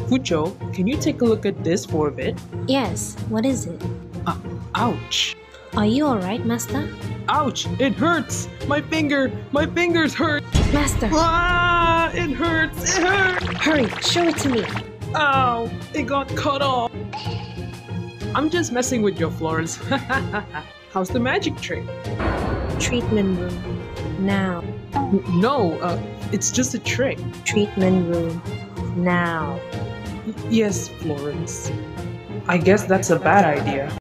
Fucho, can you take a look at this for a bit? Yes, what is it? Uh, Ouch! Are you alright, Master? Ouch! It hurts! My fingers hurt! Master, Ah! It hurts! It hurts! hurry, show it to me. Ow! It got cut off! I'm just messing with you, Florence. How's the magic trick? Treatment room. Now. No, it's just a trick. Treatment room. Now. Yes, Florence. I guess that's a bad idea.